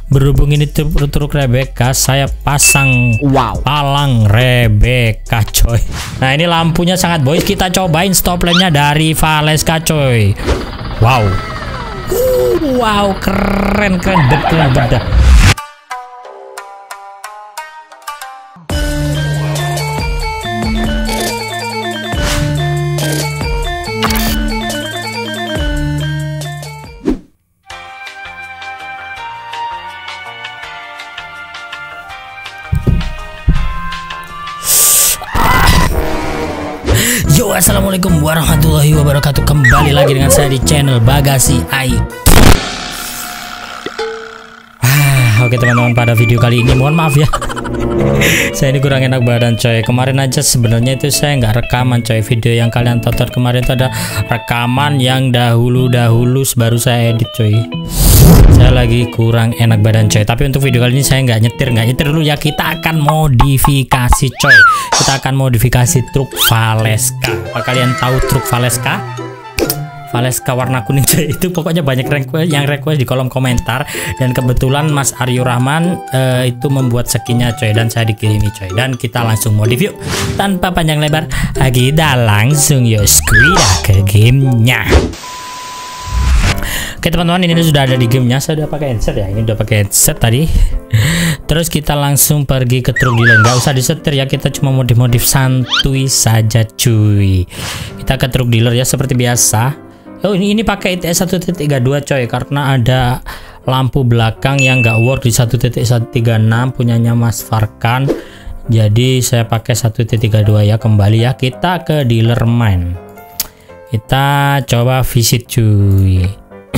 Berhubung ini truk Rebecca, saya pasang palang Rebecca coy. Nah ini lampunya sangat boys, kita cobain stop lampnya dari Valeska coy. Wow, keren beda. Yo, assalamualaikum warahmatullahi wabarakatuh. Kembali lagi dengan saya di channel Bagasi AI. Oke teman-teman, pada video kali ini mohon maaf ya. Saya ini kurang enak badan coy. Kemarin aja sebenarnya itu saya nggak rekaman coy. Video yang kalian tonton kemarin itu ada rekaman yang dahulu baru saya edit coy. Saya lagi kurang enak badan coy. Tapi untuk video kali ini saya nggak nyetir dulu ya. Kita akan modifikasi coy. Kita akan modifikasi truk Valeska. Apa kalian tahu truk Valeska? Valeska warna kuning coy. Itu pokoknya banyak yang request di kolom komentar, dan kebetulan Mas Aryo Rahman itu membuat skinnya coy, dan saya dikirimi coy. Dan kita langsung modif yuk tanpa panjang lebar. Kita langsung yuk ke gamenya. Oke teman-teman, ini sudah ada di gamenya. Saya udah pakai headset ya. Ini udah pakai headset tadi. Terus kita langsung pergi ke truk dealer. Nggak usah disetir ya, kita cuma modif santuy saja cuy. Kita ke truk dealer ya seperti biasa. Oh ini pakai ITS 1.32 coy, karena ada lampu belakang yang nggak work di 1.136 punyanya Mas Farkan. Jadi saya pakai 1.32 ya. Kembali ya, kita ke dealer main. Kita coba visit cuy.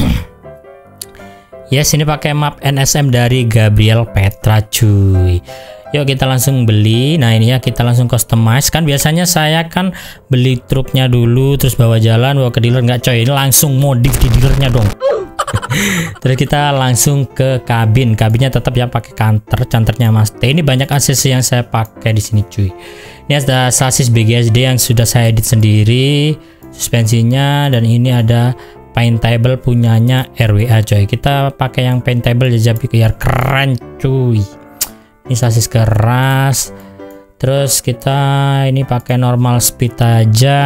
Yes, ini pakai map NSM dari Gabriel Petra cuy. Yuk kita langsung beli. Nah ini ya, kita langsung customize. Kan biasanya saya kan beli truknya dulu terus bawa ke dealer. Nggak coy, ini langsung modif di dealernya dong. Terus kita langsung ke kabinnya tetap ya pakai canternya Mas T. Ini banyak aksesoris yang saya pakai di sini cuy. Ini ada sasis BGSD yang sudah saya edit sendiri, suspensinya, dan ini ada paintable punyanya RWA coy. Kita pakai yang paintable aja biar keren cuy. Ini sasis keras. Terus kita ini pakai normal speed aja.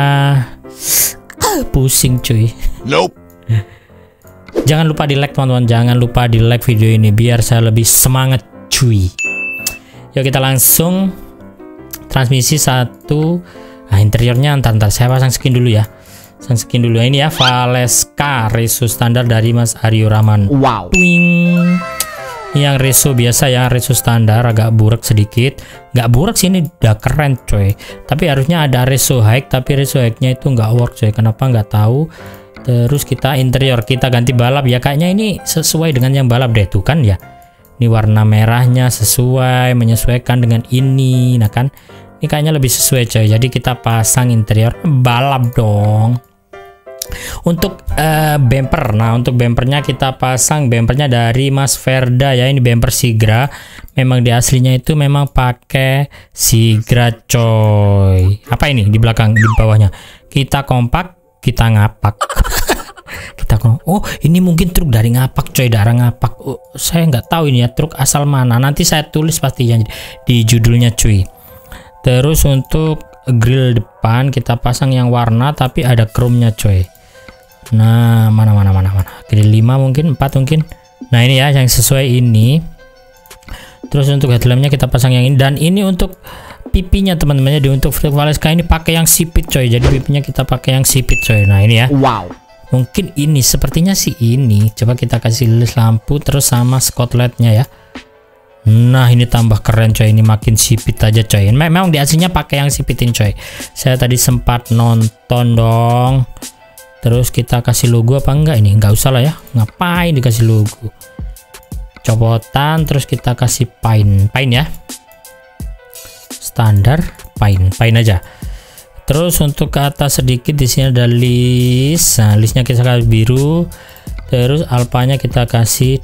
Pusing cuy. Nope. Jangan lupa di like teman-teman, jangan lupa di like video ini biar saya lebih semangat cuy. Yuk kita langsung transmisi satu. Nah interiornya ntar saya pasang skin dulu ya. Skin dulu ini ya, Valeska reso standar dari Mas Aryo Rahman. Wow. Twing. Yang reso biasa ya, reso standar agak burak sedikit. Nggak burak sih, ini udah keren coy. Tapi harusnya ada reso high, tapi reso high-nya itu nggak work coy. Kenapa nggak tahu. Terus kita interior, kita ganti balap ya. Kayaknya ini sesuai dengan yang balap deh tuh kan ya. Ini warna merahnya menyesuaikan dengan ini. Nah kan, ini kayaknya lebih sesuai coy. Jadi kita pasang interior balap dong. Untuk bumper, nah untuk bumpernya kita pasang bumpernya dari Mas Verda ya. Ini bumper Sigra. Memang di aslinya itu memang pakai Sigra coy. Apa ini di belakang, di bawahnya? Kita kompak, kita ngapak. Oh ini mungkin truk dari Ngapak coy, daerah Ngapak. Oh, saya nggak tahu ini ya truk asal mana. Nanti saya tulis pastinya di judulnya cuy. Terus untuk grill depan kita pasang yang warna tapi ada chrome-nya coy. Nah mana grill 5 mungkin 4 mungkin. Nah ini ya yang sesuai ini. Terus untuk headlampnya kita pasang yang ini, dan ini untuk pipinya teman-teman. Jadi untuk Valeska ini pakai yang sipit coy. Jadi pipinya kita pakai yang sipit coy. Nah ini ya. Wow. Mungkin ini sepertinya sih ini. Coba kita kasih list lampu terus sama spotlightnya ya. Nah ini tambah keren coy. Ini makin sipit aja coy. Memang di aslinya pakai yang sipitin coy. Saya tadi sempat nonton dong. Terus kita kasih logo apa enggak ini? Enggak usah lah ya. Ngapain dikasih logo? Copotan terus kita kasih paint ya. Standar paint aja. Terus untuk ke atas sedikit di sini ada list. Nah, listnya kita kasih biru. Terus alpanya kita kasih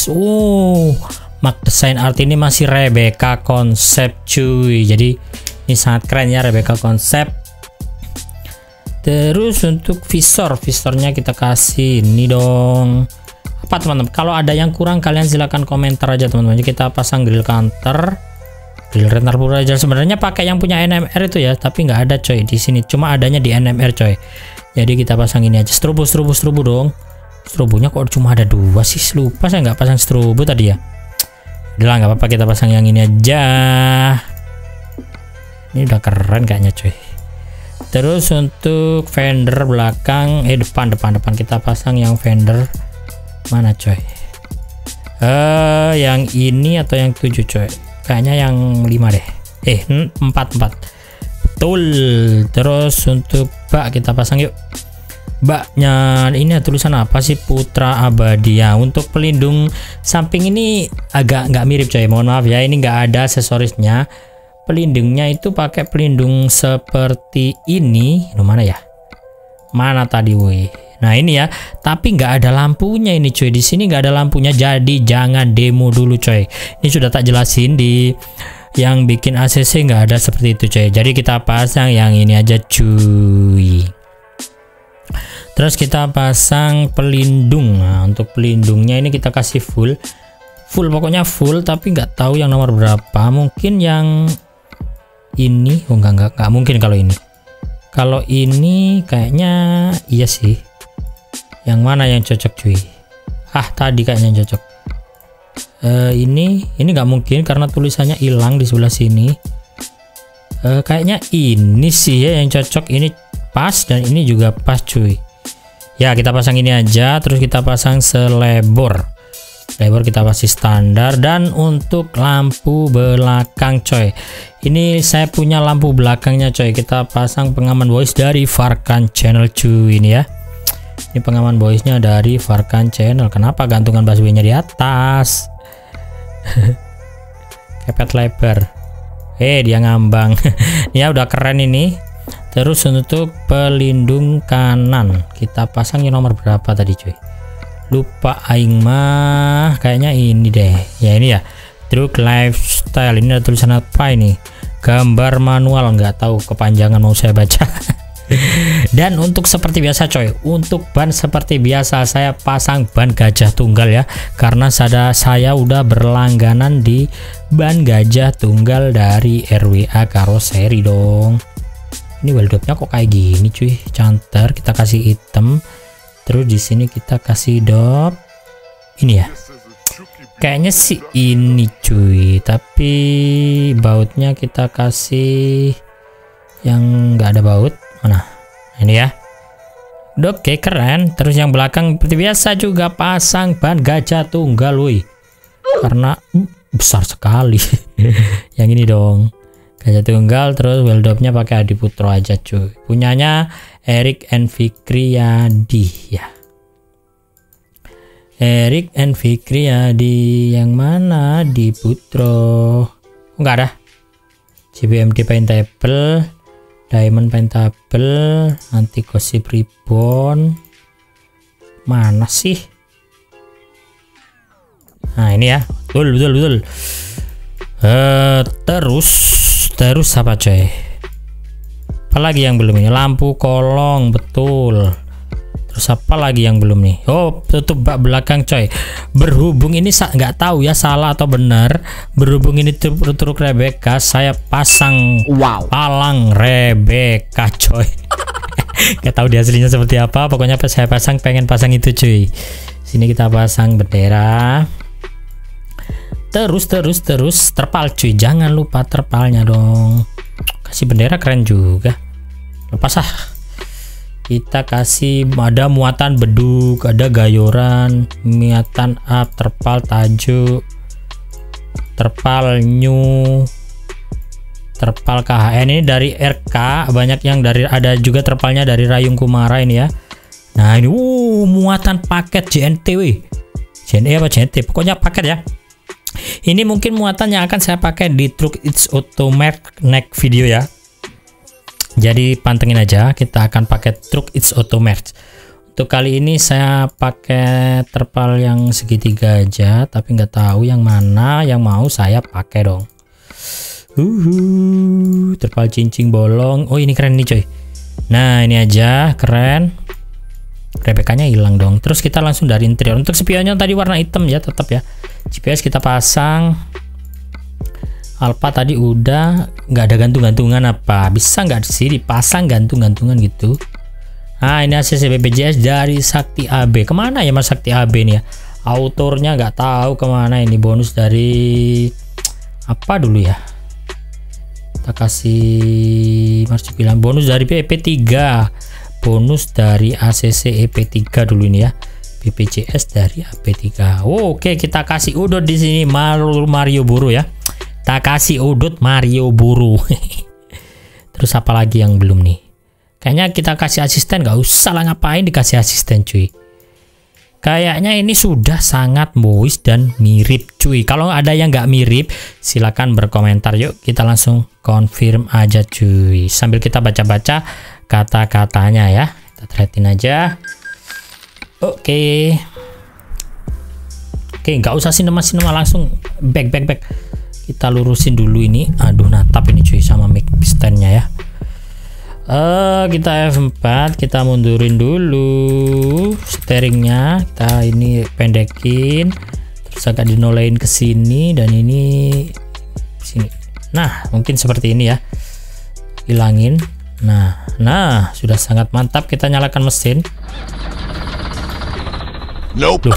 Mark Design Art. Ini masih Rebecca konsep cuy. Jadi ini sangat keren ya, Rebecca konsep. Terus untuk visornya kita kasih ini dong. tepat teman-teman. Kalau ada yang kurang kalian silahkan komentar aja teman-teman. Kita pasang grill counter, grill rental aja. Sebenarnya pakai yang punya NMR itu ya, tapi nggak ada coy di sini. Cuma adanya di NMR coy. Jadi kita pasang ini aja. Strobo dong. Strobonya kok cuma ada 2 sih? Lupa saya nggak pasang strobo tadi ya. Udah nggak apa-apa, kita pasang yang ini aja. Ini udah keren kayaknya coy. Terus untuk fender belakang, depan kita pasang yang fender mana coy? Yang ini atau yang 7 coy? Kayaknya yang 5 deh. 4 betul. Terus untuk bak kita pasang yuk. Baknya ini tulisan apa sih? Putra Abadi ya. Untuk pelindung samping ini agak nggak mirip coy, mohon maaf ya, ini nggak ada aksesorisnya. Pelindungnya itu pakai pelindung seperti ini. Mana ya? Mana tadi woi? Nah ini ya, tapi nggak ada lampunya ini coy. Di sini nggak ada lampunya, jadi jangan demo dulu coy. Ini sudah tak jelasin di yang bikin ACC, nggak ada seperti itu coy. Jadi kita pasang yang ini aja cuy. Terus kita pasang pelindung. Nah untuk pelindungnya ini kita kasih full pokoknya full, tapi nggak tahu yang nomor berapa. Mungkin yang ini, oh enggak mungkin kalau ini. Kalau ini kayaknya iya sih. Yang mana yang cocok cuy? Tadi kayaknya yang cocok. Ini nggak mungkin karena tulisannya hilang di sebelah sini. Kayaknya ini sih ya yang cocok. Ini pas dan ini juga pas cuy. Ya kita pasang ini aja. Terus kita pasang selebor kita pasti standar. Dan untuk lampu belakang coy, ini saya punya lampu belakangnya coy. Kita pasang pengaman voice dari Farkan Channel cuy. Ini ya, ini pengaman voice nya dari Farkan Channel. Kenapa gantungan busway nya di atas? Kepet lebar, dia ngambang. Ya udah keren ini. Terus untuk pelindung kanan kita pasang yang nomor berapa tadi cuy? Lupa aing mah, kayaknya ini deh ya, ini ya, Truk Lifestyle. Ini ada tulisan apa ini? Gambar manual, nggak tahu kepanjangan mau saya baca. Dan untuk seperti biasa coy, untuk ban seperti biasa saya pasang ban gajah tunggal ya, karena saya udah berlangganan di ban gajah tunggal dari RWA Karoseri dong. Ini weldopnya kok kayak gini cuy, canter. Kita kasih hitam. Terus di sini kita kasih dop ini ya, kayaknya sih ini cuy, tapi bautnya kita kasih yang nggak ada baut. Mana ini ya. Oke keren. Terus yang belakang seperti biasa juga pasang ban gajah tunggal woi, karena besar sekali. Yang ini dong, gajah tunggal. Terus weldopnya pakai Adi Putro aja cuy, punyanya Erik and Fikriadi ya. Erik and Fikriadi yang mana? Di Putro. Enggak ada. GBMD paintable, diamond paintable, anti gosip ribbon. Mana sih? Nah ini ya, betul. Terus apa coy? Apalagi yang belum ini? Lampu kolong, betul. Terus apa lagi yang belum nih? Oh, tutup bak belakang coy. Berhubung ini nggak tahu ya salah atau benar. Berhubung ini truk Rebecca, saya pasang palang Rebecca coy. Nggak tahu di aslinya seperti apa. Pokoknya saya pengen pasang itu cuy. Sini kita pasang bendera. Terus terpal cuy. Jangan lupa terpalnya dong. Kasih bendera keren juga. Lepas kita kasih, ada muatan beduk, ada gayoran, muatan up, terpal tajuk, terpal new, terpal KHN. Ini dari RK, banyak yang dari, ada juga terpalnya dari Rayung Kumara ini ya. Nah ini muatan paket JNT wih. JNE apa JNT, pokoknya paket ya. Ini mungkin muatan yang akan saya pakai di truk It's Automatic next video ya. Jadi pantengin aja, kita akan pakai truk It's Automatic. Untuk kali ini saya pakai terpal yang segitiga aja, tapi nggak tahu yang mana yang mau saya pakai dong. Terpal cincin bolong. Oh ini keren nih coy. Nah ini aja keren. Rebekannya hilang dong. Terus kita langsung dari interior. Untuk spionnya tadi warna hitam ya, tetap ya. GPS kita pasang. Alpha tadi udah, nggak ada gantung-gantungan apa? Bisa nggak sih dipasang gantung-gantungan gitu? Nah, ini ACC BPJS dari Sakti AB. Kemana ya Mas Sakti AB nih ya? Autornya nggak tahu kemana. Ini bonus dari apa dulu ya? Kita kasih marsupial. Bonus dari EP3. Bonus dari ACC EP3 dulu ini ya. BPJS dari AP3. Oke, kita kasih udut di sini Mario Buru ya. Kita kasih udut Mario Buru. Terus apa lagi yang belum nih? Kayaknya kita kasih asisten, nggak usah lah, ngapain dikasih asisten cuy. Kayaknya ini sudah sangat moist dan mirip cuy. Kalau ada yang nggak mirip silakan berkomentar. Yuk kita langsung confirm aja cuy. Sambil kita baca-baca kata-katanya ya. Kita traitin aja. Oke, nggak usah sinema langsung back. Kita lurusin dulu ini. Aduh, natap ini cuy sama mic stand-nya ya. Kita F4, kita mundurin dulu steeringnya. Kita ini pendekin, terus agak dinolein ke sini dan ini sini. Nah, mungkin seperti ini ya. Hilangin. Nah, sudah sangat mantap. Kita nyalakan mesin. Nope.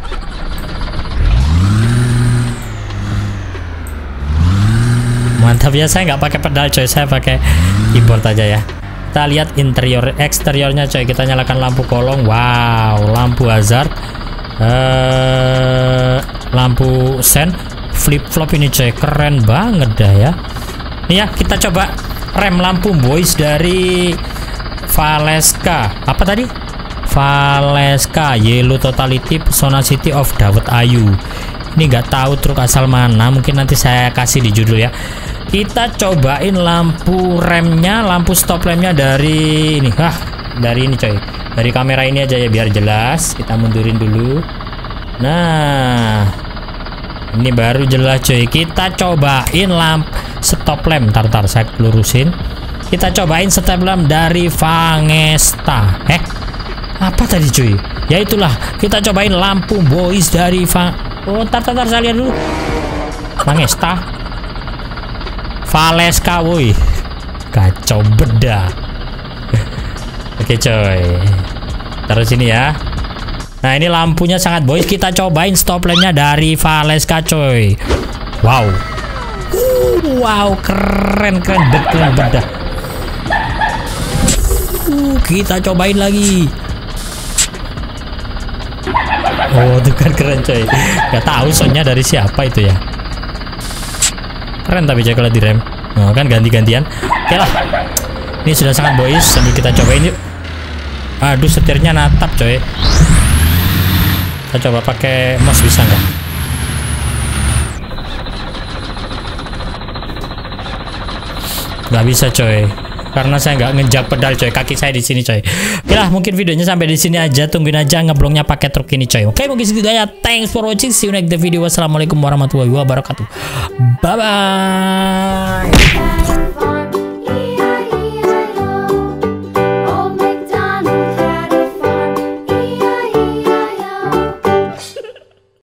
Mantap ya, saya nggak pakai pedal coy, saya pakai keyboard aja ya. Kita lihat interior eksteriornya coy. Kita nyalakan lampu kolong. Wow, lampu hazard, lampu sen, flip flop ini coy, keren banget dah ya. Nih ya, kita coba rem lampu boys dari Valeska. Apa tadi? Valeska Yellow Totality Pesona City of Dawet Ayu. Ini nggak tahu truk asal mana, mungkin nanti saya kasih di judul ya. Kita cobain lampu remnya, lampu stop lampnya dari ini. Dari ini coy, dari kamera ini aja ya biar jelas. Kita mundurin dulu. Nah, ini baru jelas coy. Kita cobain lampu stop lamp. Tar saya lurusin. Kita cobain stop lamp dari Vangesta. Apa tadi cuy? Ya itulah, kita cobain lampu boys dari tar saya lihat dulu. Vangesta, Valeska woi. Kacau beda. Oke coy. Terus ini ya. Nah, ini lampunya sangat boys. Kita cobain stop lampnya dari Valeska coy. Wow. Wow, keren beda. Kita cobain lagi. Oh, itu kan keren coy. Gak tahu soundnya dari siapa itu ya. Keren tapi coy kalau direm. Nah, kan ganti-gantian. Oke lah. Ini sudah sangat boys. Sambil kita cobain yuk. Aduh, setirnya natap coy. Kita coba pakai mouse, bisa nggak? Nggak bisa coy. Karena saya nggak ngejak pedal coy, kaki saya di sini coy. Oke lah, mungkin videonya sampai di sini aja. Tungguin aja ngeblongnya pakai truk ini coy. Oke, mungkin segitu aja. Thanks for watching. See you next video. Wassalamualaikum warahmatullahi wabarakatuh. Bye bye.